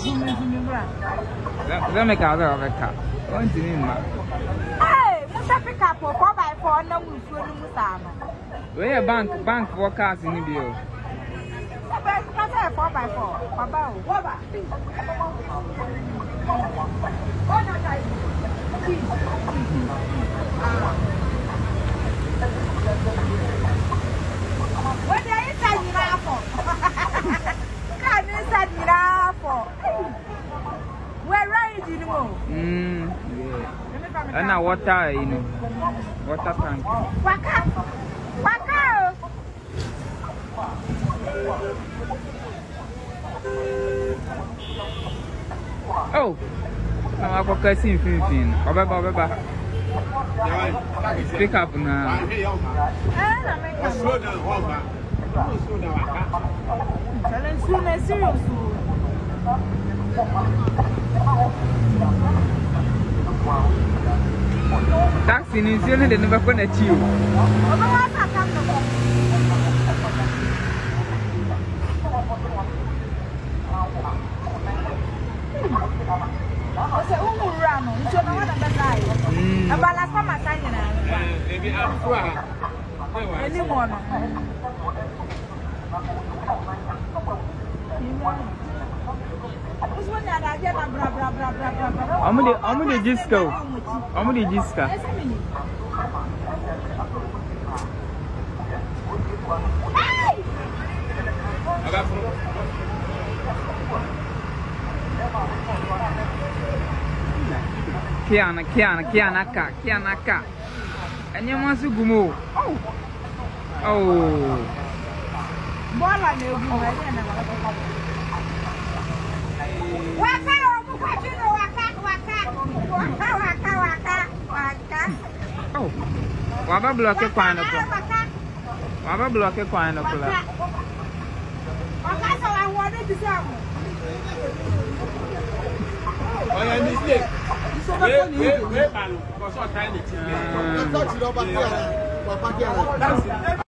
Let me car of a car. One to me, ma. Hey, Musa pick up 4x4 no Musano. Where bank for cars in the bill. 4x4. Papa, what are you saying now for? Can you say now for? Where are you doing? Yeah. And now water, you know. Water tank. Waka. Oh, I'm going to see you. Baba. Speak up now. Slow down, taxi in New Zealand, they never connect you. I'm the disco. Kianaka. And you want to go. Oh. Oh, waba block a coin of waba block a coin of I wanted to say. Oh, yeah, mistake. Wait, man, because I'm trying to